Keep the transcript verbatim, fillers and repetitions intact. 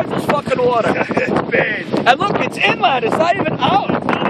is this fucking water? It's bad. And look, it's inland. It's not even out.